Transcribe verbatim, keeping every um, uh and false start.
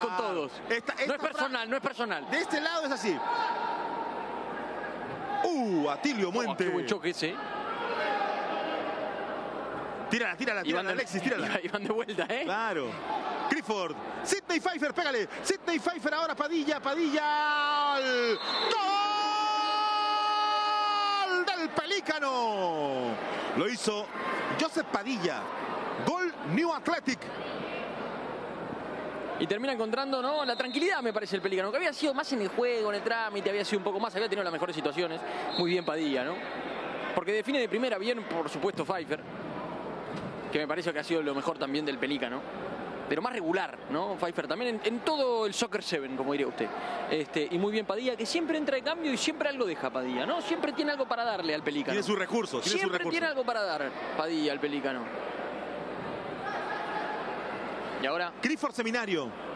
con todos. Esta, esta no es personal, no es personal. De este lado es así. Uh, Atilio Muente. Oh, qué buen choque ese. Tírala, tírala, tírala, Alexis, tírala. Y van de vuelta, ¿eh? Claro. Clifford. Sidney Pfeiffer, pégale. Sidney Pfeiffer ahora, Padilla, Padilla. ¡Gol! Del Pelícano. Lo hizo Joseph Padilla. Gol New Athletic. Y termina encontrando, ¿no?, la tranquilidad, me parece, el Pelícano, que había sido más en el juego, en el trámite, había sido un poco más, había tenido las mejores situaciones. Muy bien Padilla, ¿no? Porque define de primera bien, por supuesto, Pfeiffer, que me parece que ha sido lo mejor también del Pelícano. Pero más regular, ¿no? Pfeiffer también en, en todo el Soccer siete, como diría usted. Este, y muy bien Padilla, que siempre entra de cambio y siempre algo deja Padilla, ¿no? Siempre tiene algo para darle al Pelícano. Tiene sus recursos, tiene Siempre sus recursos. tiene algo para dar Padilla al Pelícano. Y ahora Clifford Seminario.